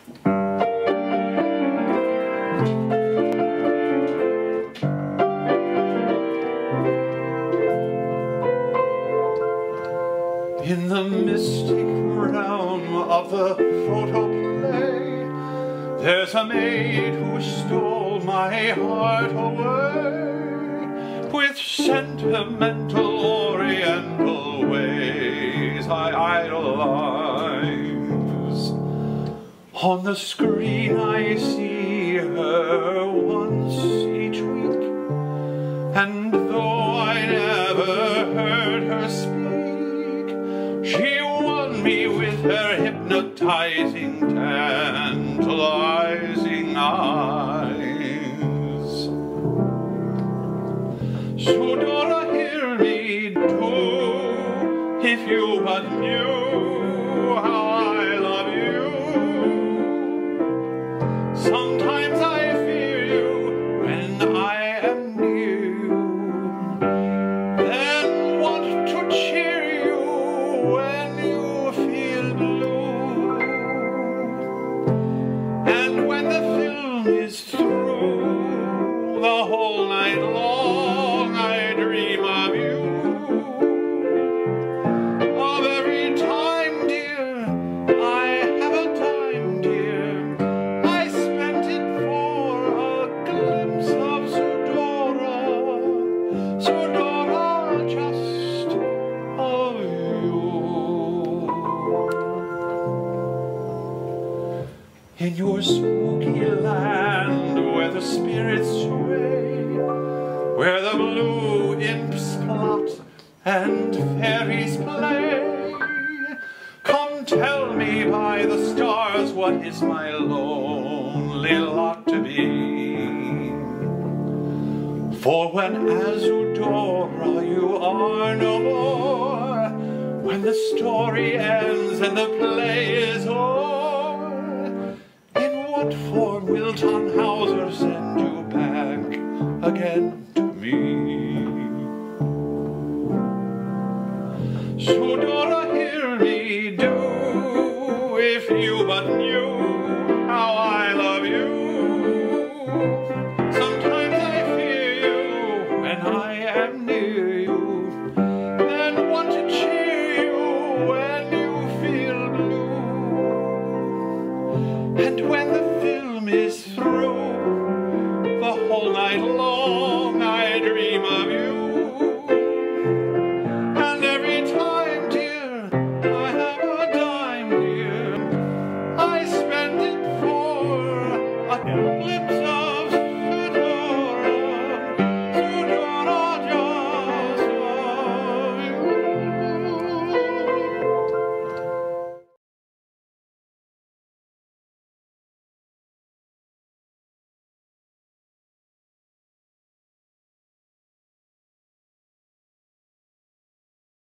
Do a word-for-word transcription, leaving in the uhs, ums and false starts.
In the mystic realm of the photoplay, there's a maid who stole my heart away. With sentimental oriental ways I idolize. On the screen I see her once each week, and though I never heard her speak, she won me with her hypnotizing, tantalizing eyes. Zudora, hear me do, if you but knew how I love you. Sometimes I fear you when I am near you, then want to cheer you when you feel blue. And when the film is through, the whole night long I dream of you. Of every time, dear, I have a time, dear, I spent it for a glimpse of Zudora, Zudora, just of you. In your spooky land where the spirits sway, where the blue imps plot and fairies play, come tell me by the stars what is my lonely lot to be. For when as Zudora you are no more, when the story ends and the play is o'er, in what form will Thanhouser send you back again to me? Zudora, hear me do, if you but knew how I love you. Sometimes I fear you when I am near you, and want to cheer you when you feel blue. And when the film is through,